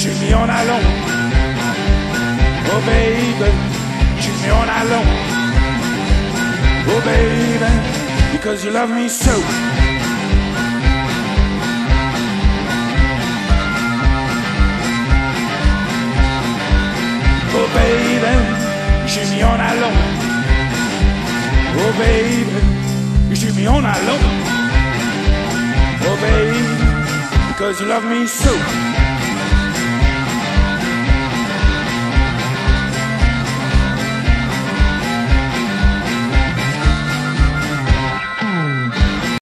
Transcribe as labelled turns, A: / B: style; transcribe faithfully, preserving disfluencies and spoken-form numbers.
A: shoot me all night long. Oh baby, shoot me all night long. Oh baby, because you love me so. Oh baby, you shoot me all night long. Oh baby, you shoot me all night long. Oh baby, because you love me so.